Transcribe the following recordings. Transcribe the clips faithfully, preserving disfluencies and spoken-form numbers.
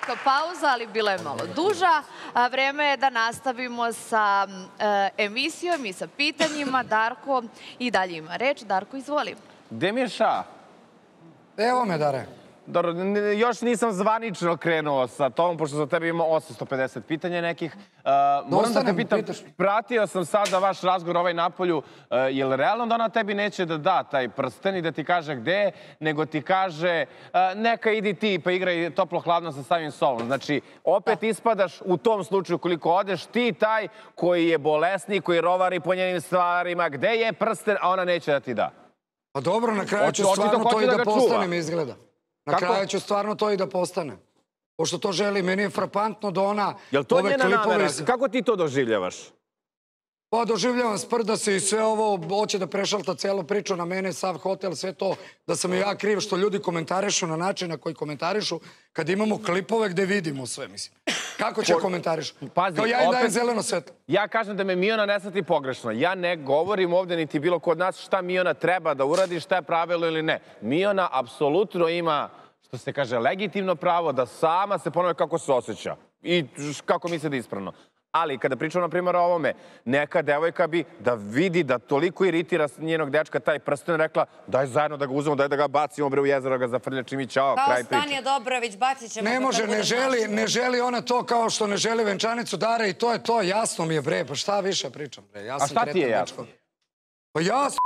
kratka pauza, ali bila je malo duža. Vreme je da nastavimo sa emisijom i sa pitanjima. Darko i dalje ima reč. Darko, izvoli. Gde mi je ša? Evo me, Dare. Dobro, još nisam zvanično krenuo sa tom, pošto za tebe ima osamsto pedeset pitanja nekih. Moram da te pitam, pratio sam sada vaš razgovor ovaj napolju, je li realno da ona tebi neće da da taj prsten i da ti kaže gde je, nego ti kaže neka idi ti pa igraj toplo-hladno sa samim sobom. Znači, opet ispadaš u tom slučaju koliko odeš, ti taj koji je bolesni, koji rovari po njenim stvarima, gde je prsten, a ona neće da ti da. Pa dobro, na kraju ću stvarno to i da postanem, izgleda. Na kraju ću stvarno to i da postane. Pošto to želi, meni je frapantno da ona... Jel to njena namera? Kako ti to doživljavaš? Pa doživljavam sprda se i sve ovo, hoće da prešalta celu priču na mene, sav hotel, sve to, da sam i ja kriv što ljudi komentarišu na način na koji komentarišu, kad imamo klipove gde vidimo sve, mislim. Kako će komentarišu? Kao ja i dajem zeleno svetlo. Ja kažem da me Miona ne shvati pogrešno. Ja ne govorim ovde niti bilo ko od nas šta Miona treba da uradi, šta je pravilo ili ne. Miona apsolutno ima, što se kaže, legitimno pravo da sama se ponove kako se osjeća i kako misle da je ispravno. Ali kada pričamo, na primjer, o ovome, neka devojka bi da vidi da toliko iritira njenog dečka taj prsten, rekla daj zajedno da ga uzmemo, daj da ga bacimo bre u jezero, ga zafrljačim i ćao, kraj priče. Kao Stanija Dobrović, bacit ćemo... Ne može, ne želi, ne želi ona to kao što ne želi venčanicu Dare i to je to, jasno mi je bre, pa šta više pričam bre. A šta ti je jasno? Pa jasno.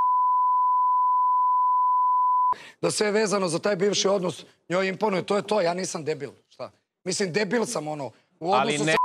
Da sve je vezano za taj bivši odnos, njoj imponuje, to je to, ja nisam debil, šta? Mislim, debil sam ono, u odnosu sa...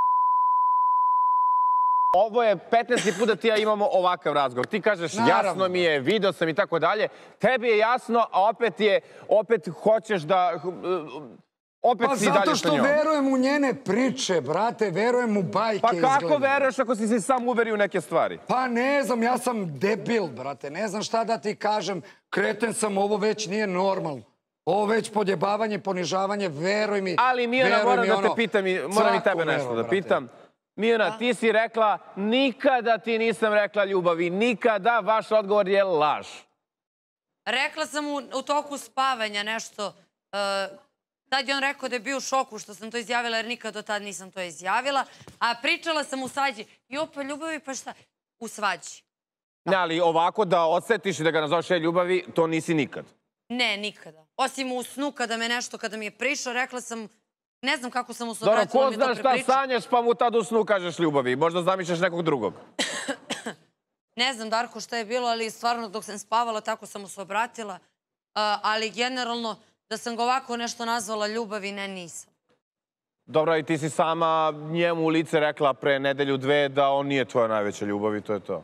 Ovo je petnaesti put da ti ja imamo ovakav razgovor. Ti kažeš jasno mi je, video sam i tako dalje. Tebi je jasno, a opet je, opet hoćeš da... Opet si dalje sa njom. Pa zato što verujem u njene priče, brate, verujem u bajke. Pa kako veruješ ako si se sam uverio u neke stvari? Pa ne znam, ja sam debil, brate, ne znam šta da ti kažem. Kreten sam, ovo već nije normalno. Ovo već podjebavanje, ponižavanje, veruj mi. Ali Miona, moram da te pitam, moram i tebe nešto da pitam. Miona, ti si rekla, nikada ti nisam rekla ljubavi, nikada, vaš odgovor je laž. Rekla sam u toku spavanja nešto, tad je on rekao da je bio u šoku što sam to izjavila, jer nikad do tad nisam to izjavila, a pričala sam u svađi, jo pa ljubavi pa šta, u svađi. Ne, ali ovako da odsetiš i da ga nazoveš ljubavi, to nisi nikad. Ne, nikada. Osim u snu kada me nešto, kada mi je prišao, rekla sam... Ne znam kako sam mu se obratila, mi je to prepričala. Ko zna šta sanjaš pa mu tad u snu kažeš ljubavi? Možda zamišljaš nekog drugog. Ne znam, Darko, šta je bilo, ali stvarno dok sam spavala tako sam mu se obratila. Ali generalno da sam ga ovako nešto nazvala ljubavi, ne, nisam. Dobro, i ti si sama njemu u lice rekla pre nedelju dve da on nije tvoja najveća ljubav i to je to.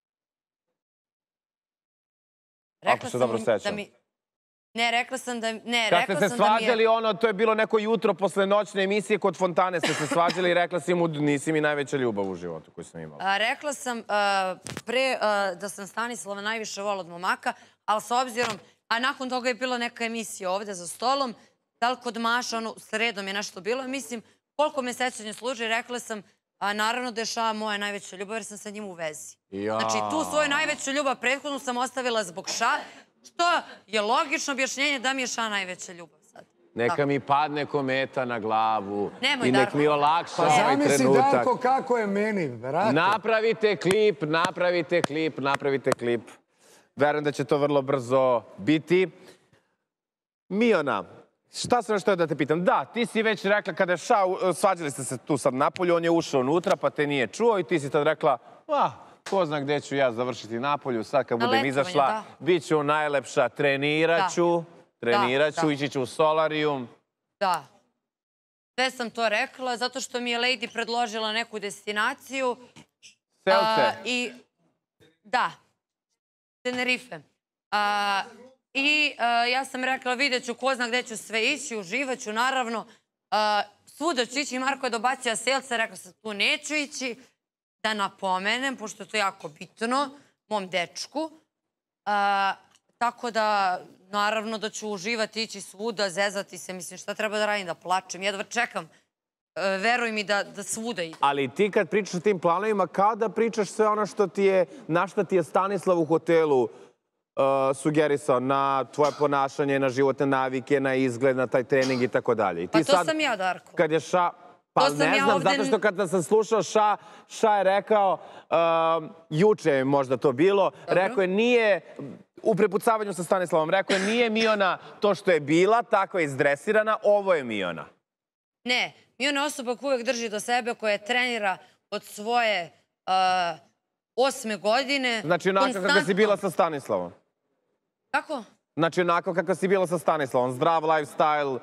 Ako se dobro sećam. Ne, rekla sam da... Kad ste se svađali, ono, to je bilo neko jutro posle noćne emisije kod Fontane, ste se svađali i rekla si mu nisi mi najveća ljubav u životu koju sam imala. Rekla sam pre da sam Stanislava najviše vola od momaka, ali s obzirom, a nakon toga je bila neka emisija ovde za stolom, da li kod Maša, ono, sredom je nešto bilo, mislim, koliko me sećanje služi, rekla sam, naravno da je Ša moja najveća ljubav, jer sam sa njim u vezi. Znači, tu svoju najveću ljubav prethodnu sam ostavila zbog Ša, što je logično objašnjenje da mi je Ša najveća ljubav sad. Neka mi padne kometa na glavu i nek mi olakša ovaj trenutak. Pa zamisli, Darko, kako je meni, vrati. Napravite klip, napravite klip, napravite klip. Verujem da će to vrlo brzo biti. Miona, šta sam što je da te pitam? Da, ti si već rekla kada je Ša, svađali ste se tu sad napolju, on je ušao unutra pa te nije čuo i ti si tad rekla, ah, ko zna gde ću ja završiti napolju, sad kad budem izašla, bit ću najlepša, trenirat ću, trenirat ću, ići ću u solarijum. Da. Sve sam to rekla, zato što mi je Lady predložila neku destinaciju. Selce? Da. Tenerife. I ja sam rekla, vidjet ću ko zna gde ću sve ići, uživat ću, naravno. Svuda ću ići, Marko je dobacio Selce, rekla sam, tu neću ići. Da napomenem, pošto je to jako bitno, mom dečku. Tako da, naravno da ću uživati, ići svuda, zezati se. Mislim, šta treba da radim, da plačem. Jedva čekam, veruj mi da svuda idem. Ali ti kad pričaš o tim planovima, kao da pričaš sve ono što ti je, na šta ti je Stanislav u hotelu sugerisao na tvoje ponašanje, na životne navike, na izgled, na taj trening i tako dalje. Pa to sam ja, Darko. Kad je Ša... Pa ne znam, zato što kada sam slušao Ša, Ša je rekao, juče je možda to bilo, rekao je nije, u prepucavanju sa Stanislavom, rekao je nije Miona to što je bila, tako je izdresirana, ovo je Miona. Ne, Miona je osoba koja uvek drži do sebe, koja trenira od svoje osme godine. Znači onako kako si bila sa Stanislavom? Kako? Znači onako kako si bila sa Stanislavom, zdrav lifestyle?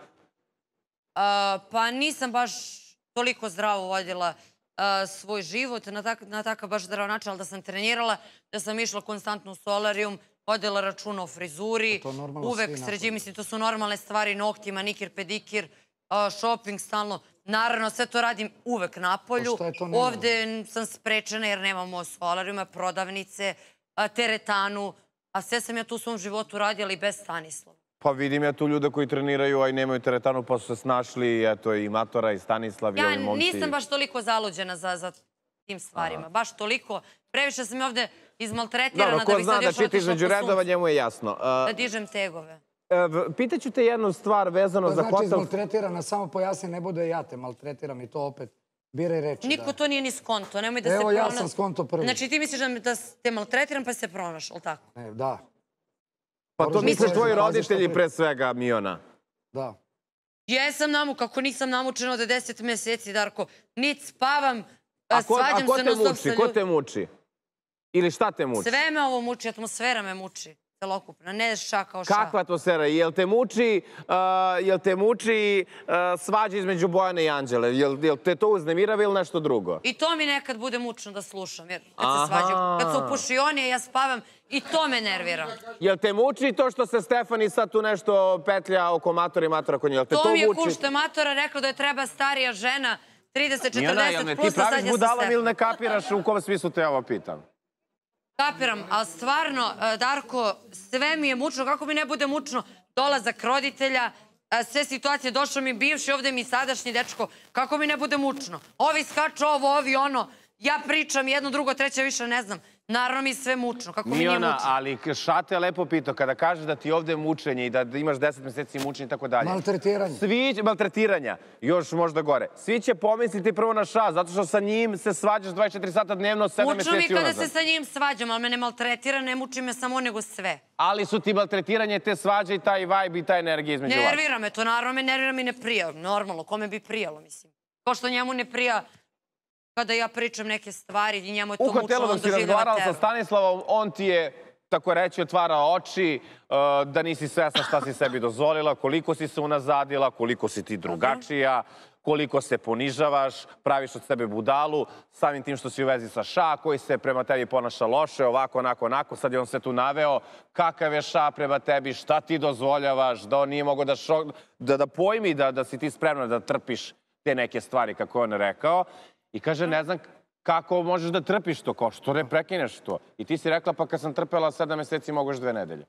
Pa nisam baš toliko zdravo vodila svoj život na takav baš zdrav način, ali da sam trenirala, da sam išla konstantno u solarijum, vodila računa o frizuri, uvek sređi, mislim, to su normalne stvari, nokti, manikir, pedikir, shopping stalno. Naravno, sve to radim uvek napolju. Ovde sam sprečena jer nemamo solarijuma, prodavnice, teretanu, a sve sam ja tu u svom životu radila i bez Stanislava. Pa vidim ja tu ljude koji treniraju, a i nemaju teretanu, pa su se snašli, eto i Matora i Stanislav i ovi momci. Ja nisam baš toliko zaluđena za tim stvarima, baš toliko. Previše sam je ovde izmaltretirana da bih sad još otišla po suncu. Ko zna da čita između redova, njemu je jasno. Da dižem tegove. Pitaću te jednu stvar vezano za hotel... Znači izmaltretirana, samo pojasni, ne bude ja te maltretiram i to opet biraj reči. Niko to nije ni skonto, nemoj da se pronaš. pronaš. Evo ja sam skonto prvi. Znači ti misliš da te maltretiram pa se pronaš, ali tako? Da. Pa to misle tvoji roditelji pre svega, Miona. Da. Jesam namu, kako nisam namučena od deset meseci, Darko. Nit spavam, svađam se na stop sa ljudima. A ko te muči? Ili šta te muči? Sve me ovo muči, atmosfera me muči. Celokupna, ne ša kao ša. Kakva atmosfera? Jel te muči, jel te muči svađa između Bojane i Anđele? Jel te to uznemirava ili nešto drugo? I to mi nekad bude mučno da slušam, jer kad se svađaju, kad su opušionije, ja spavam i to me nervira. Jel te muči to što se Stefani sad tu nešto petlja oko Matora i Matora kod nje? To mi je ko što je Matora rekla da je treba starija žena, trideset četrdeset plus, a sad je sa Stefanom. Ti praviš budalom ili ne kapiraš u kom smislu te ovo pitam? Kapiram, ali stvarno, Darko, sve mi je mučno, kako mi ne bude mučno, dolazak roditelja, sve situacije, došao mi bivši, ovde mi sadašnji dečko, kako mi ne bude mučno. Ovi skaču ovo, ovi ono, ja pričam jedno, drugo, treće, više ne znam. Naravno mi je sve mučno, kako mi nije mučno. Miona, ali Šate je lepo pitao, kada kažeš da ti je ovde mučenje i da imaš deset meseci mučenje i tako dalje. Maltretiranje. Svi, maltretiranja, još možda gore. Svi će pomisliti prvo na Ša, zato što sa njim se svađaš dvadeset četiri sata dnevno, sedam meseci unazad. Mučno mi kada se sa njim svađam, ali me ne maltretira, ne muči me samo nego sve. Ali su ti maltretiranje, te svađe i taj vibe i ta energija između vas. Nervira me to, naravno me nervira mi ne prija. Normalno, kome bi prijalo, mislim. Ko što njemu ne prija kada ja pričam neke stvari i njemu je to mučno, on doživljava teror. U hotelu dok si razgovarala sa Stanislavom, on ti je, tako reći, otvarao oči, da nisi svesna šta si sebi dozvolila, koliko si se unazadila, koliko si ti drugačija, koliko se ponižavaš, praviš od sebe budalu, samim tim što si u vezi sa Ša, koji se prema tebi ponaša loše, ovako, onako, onako. Sad je on se tu naveo kakav je Ša prema tebi, šta ti dozvoljavaš, da on nije mogao da pojmi da si ti spremna da trpiš te neke stvari, kako je on rekao. I kaže, ne znam kako možeš da trpiš to, kao što ne prekineš to. I ti si rekla, pa kad sam trpela sedam meseci, mogu još dve nedelje.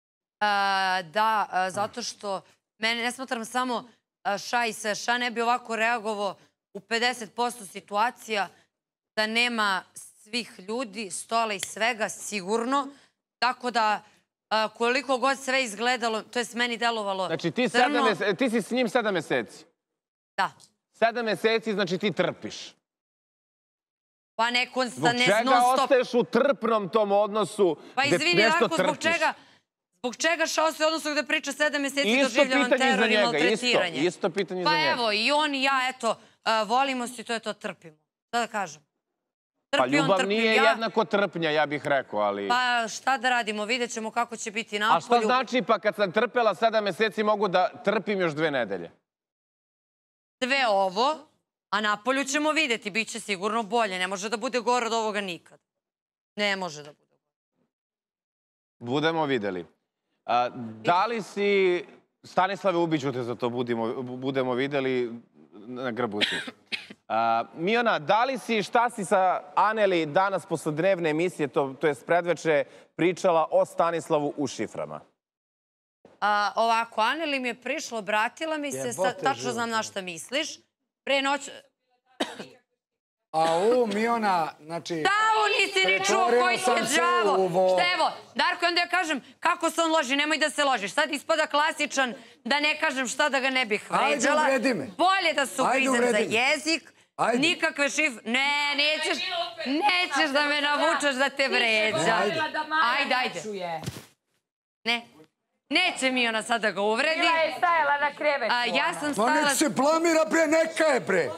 Da, zato što mene ne smatram samo Ša i sve. Ša ne bi ovako reagovao u pedeset posto situacija da nema svih ljudi, stola i svega, sigurno. Tako da, koliko god sve izgledalo, to je s meni delovalo crno. Znači, ti si s njim sedam meseci? Da. Sedam meseci, znači ti trpiš. Pa ne non-stop. Zbog čega ostaješ u trpnom tom odnosu gde nešto trpiš? Pa izvini, Darko, zbog čega? Zbog čega Ša ostaje u odnosu gde priča sedam meseci doživljavam teror i maltretiranje? Isto pitanje za njega. Pa evo, i on i ja, eto, volimo se i to je to, trpimo. Šta da kažem? Pa ljubav nije jednako trpnja, ja bih rekao, ali... Pa šta da radimo, vidjet ćemo kako će biti napolju. A šta znači pa kad sam trpela sedam meseci mogu da trpim još dve nedelje? Sve ovo, a napolju ćemo vidjeti, bit će sigurno bolje. Ne može da bude gore od ovoga nikad. Ne može da bude gore. Budemo videli. Da li si... Stanislave, ubiću te za to, budemo videli na grbuci. Miona, da li si, šta si sa Aneli danas posle dnevne emisije, to je predveče, pričala o Stanislavu u šiframa? Ovako, Aneli mi je prišla, obratila mi se, tačno znam na šta misliš. Pre noć... A u, Miona, znači... Stavu nisi ni čuo koji ti je đavo. Šta evo, Darko, onda ja kažem kako se on loži, nemoj da se ložiš. Sad ispada klasičan da ne kažem šta da ga ne bih vređala. Ajde, uvredi me. Bolje da se uprizem za jezik. Nikakve šif... Ne, nećeš... Nećeš da me navučaš da te vređa. Ajde, ajde. Ne. Neće mi ona sad da ga uvredi. Bila je stajala na krevetu. Ja sam Ma stajala... nek se blamira, bre, neka je, bre.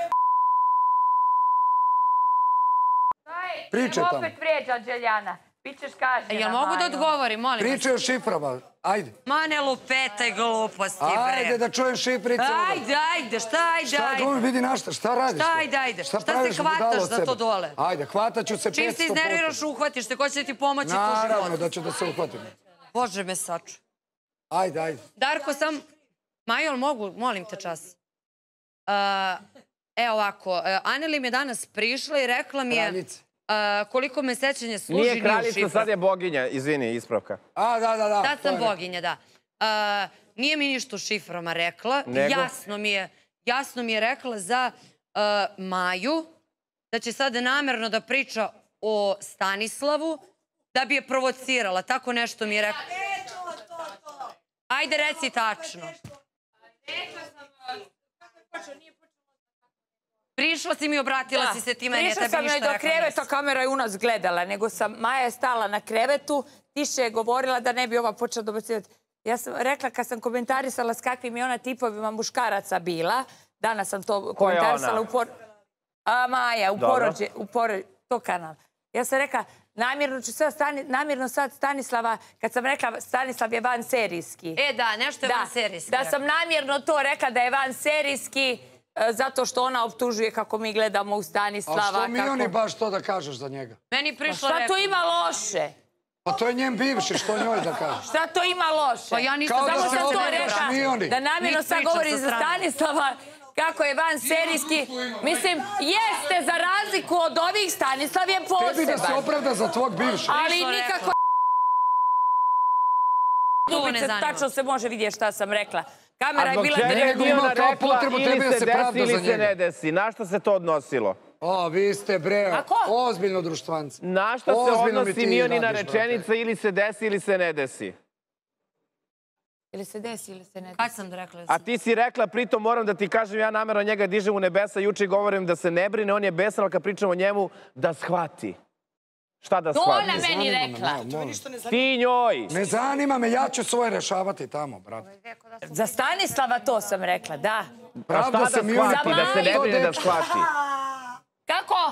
Priče tamo. Opet vređa, Đeljana. Bićeš kažnjena, Jel mogu da odgovorim, molim vas? Priče o šiframa, ajde. Ma ne lupetaj gluposti, bre. Ajde da čujem šifrice. Ajde, ajde, šta ajde, Šta ajde. glumi, vidi našta, šta radiš? Šta ajde, ajde. Šta se hvataš za to dole? Ajde, hvatat ću se petsto puta. Čim se iznerviraš, uhvatiš te, ko će ti pomoći po životu? Naravno da ću da se uhvatim. Bože me saču. Ajde, ajde. Darko, sam... Majol, mogu, molim te čas. Evo ovako, Aneli mi je danas prišla i rekla mi je... Kraljice. Koliko me sećanje služi Nije ni u šifru. kraljica, sad je boginja, izvini, ispravka. A, da, da, da. Sad sam boginja, da. Nije mi ništa u šiframa rekla. Jasno mi je, jasno mi je rekla za Maju, da će sada namerno da priča o Stanislavu, da bi je provocirala. Tako nešto mi je rekla. Ajde, reci tačno. Prišla si mi i obratila si se ti meni, Prišla sam joj do kreveta, kamera je u nas gledala, nego sam, Maja je stala na krevetu, tiše je govorila da ne bi ova počela dobacivati. Ja sam rekla, kad sam komentarisala s kakvim je ona tipovima muškaraca bila, danas sam to komentarisala u por... A, Maja, u porođe, u porođe, to kanal. Ja sam rekla, namjerno ću sad, namjerno sad Stanislava, kad sam rekla Stanislav je van serijski. E da, nešto je van serijski. Da sam namjerno to rekla da je van serijski, zato što ona optužuje kako mi gledamo u Stanislava. A što mi oni baš to da kažeš za njega? Meni prišla rekla. Šta to ima loše? Pa to je njen bivši, što njoj da kažeš? Šta to ima loše? Pa ja nisam samo sam to rekla. Da namjerno sad govori za Stanislava kako je van serijski. Mislim, jeste za razliku od ovih, Stanislav je poseban. Tebi da se opravda za tvog bivšeg. Ali nikako... Tačno se može vidjeti šta sam rekla. Kamera je bila... A zbog čega je Miona rekla ili se desi ili se ne desi? Na što se to odnosilo? O, vi ste, bre, ozbiljno društvanci. Na što se odnosi Mionina rečenica ili se desi ili se ne desi? Ili se desi ili se ne desi? Kad sam da rekla? A ti si rekla, pritom moram da ti kažem, ja namerno njega dižem u nebesa, juče govorim da se ne brine, on je besan, ali kad pričam o njemu, da shvati. Šta da shvati? To ona meni rekla. Ti njoj. Ne zanima me, ja ću svoje rešavati tamo, brate. Za Stanislava to sam rekla, da. A šta da shvati, da se ne brine da shvati? Kako?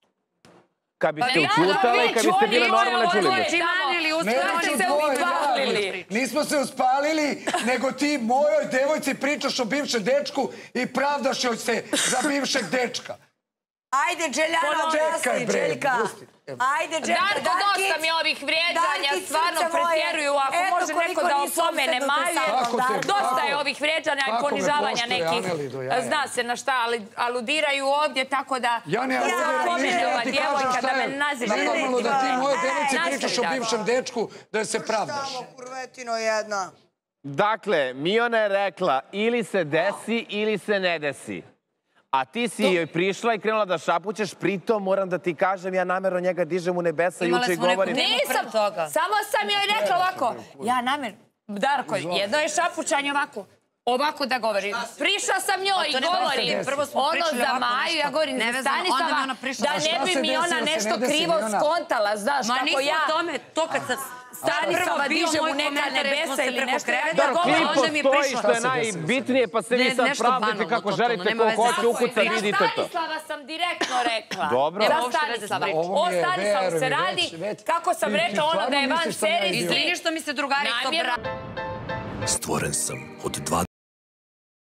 Kad biste učutala i kad biste bila normalna čuli bi. Neću dvoje, nismo se uspalili, nego ti mojoj devojci pričaš o bivšem dečku i pravdaš joj se za bivšeg dečka. Ajde, Đeljana, objasni, Đeljka. Ajde, Đeljka, Darko, dosta mi ovih vrijeđanja, stvarno pretjeruju. Ako može neko da opomene Maju, dosta je ovih vrijeđanja i ponižavanja nekih. Zna se na šta aludiraju ovdje, tako da... Ja ne aludiram ništa, ti kažem šta je nenormalno da ti moje devojci pričaš o bivšem dečku, da se pravdaš. Kurvetino jedna. Dakle, Miona je rekla ili se desi ili se ne desi. A ti si joj prišla i krenula da šapućeš, pritom moram da ti kažem, ja namerno njega dižem u nebesa juče i govorim... Nisam, samo sam joj rekla ovako, ja namerno, Darko, jedno je šapućanje ovako, ovako da govorim. Prišla sam njoj i govorim, ono za Maju, ja govorim za Stanislava, da ne bi mi ona nešto krivo skontala, znaš, kako ja... To kad sam... Stanislava dižem u neka nebesa ili nešto. Dobro, klip postoji što je najbitnije, pa se vi sad pravdite kako želite, ko hoće ukuca, vidite to. Za Stanislava sam direktno rekla. Dobro. Za Stanislava. O Stanislavu se radi, kako sam rekla ono da je van serije. Izvini što mi se drugarica bra... Stvoren sam od dva